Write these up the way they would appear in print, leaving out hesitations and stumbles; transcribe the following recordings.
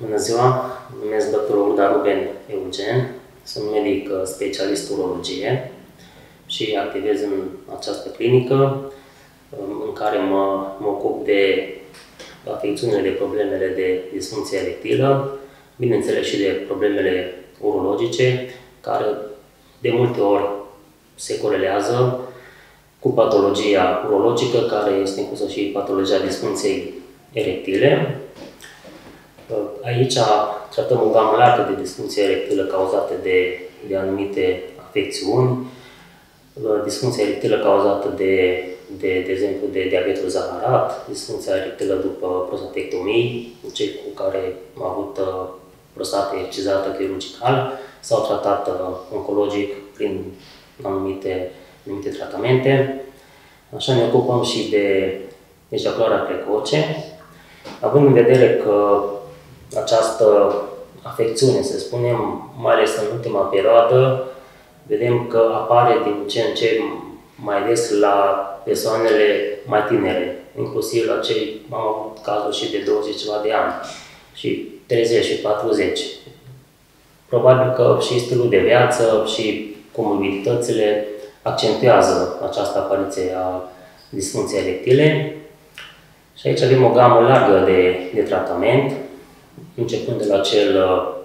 Bună ziua, mă numesc dr. Urda Ruben Eugen, sunt medic specialist urologie și activez în această clinică în care mă ocup de afecțiunile, de problemele de disfuncție erectilă, bineînțeles și de problemele urologice, care de multe ori se corelează cu patologia urologică, care este inclusă și patologia disfuncției erectile. Aici tratăm o gamă largă de disfuncție erectilă cauzată de anumite afecțiuni, disfuncția erectilă cauzată de exemplu, de diabetul zaharat, disfuncția erectilă după prostatectomii, cei cu care au avut prostată excizată chirurgical sau tratată oncologic prin anumite tratamente. Așa ne ocupăm și de ejacularea precoce, având în vedere că această afecțiune, să spunem, mai ales în ultima perioadă, vedem că apare din ce în ce mai des la persoanele mai tinere, inclusiv la cei, am avut cazuri și de 20 ceva de ani, și 30 și 40. Probabil că și stilul de viață și comorbiditățile accentuează această apariție a disfuncției erectile. Și aici avem o gamă largă de tratament, începând de la cel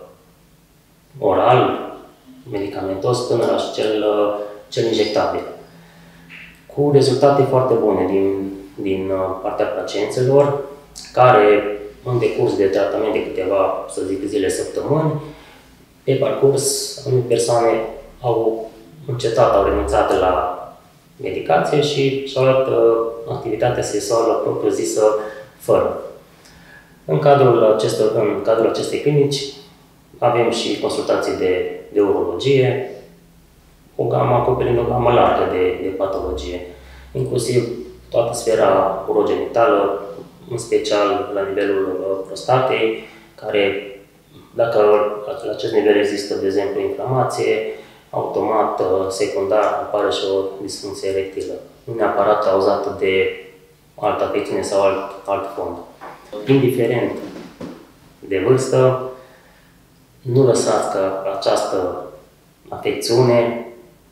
oral, medicamentos, până la cel injectabil, cu rezultate foarte bune din partea pacienților, care în decurs de tratament de câteva, să zic, zile, săptămâni, pe parcurs, anumite persoane au încetat, au renunțat la medicație și și-au luat activitatea sexuală propriu-zisă fără. În cadrul acestei clinici avem și consultații de urologie, acoperind o gamă largă de patologie, inclusiv toată sfera urogenitală, în special la nivelul prostatei, care, dacă la acest nivel există, de exemplu, inflamație, automat, secundar, apare și o disfuncție erectilă, nu neapărat cauzată de altă afecțiune sau alt fond. Indiferent de vârstă, nu lăsați ca această afecțiune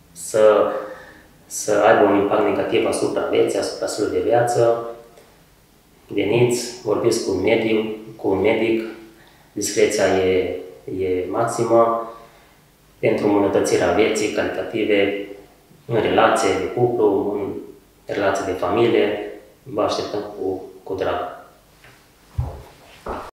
să aibă un impact negativ asupra vieții, asupra stilului de viață. Veniți, vorbiți cu un medic, discreția e maximă pentru îmbunătățirea vieții calitative în relație de cuplu, în relație de familie. Vă așteptăm cu drag.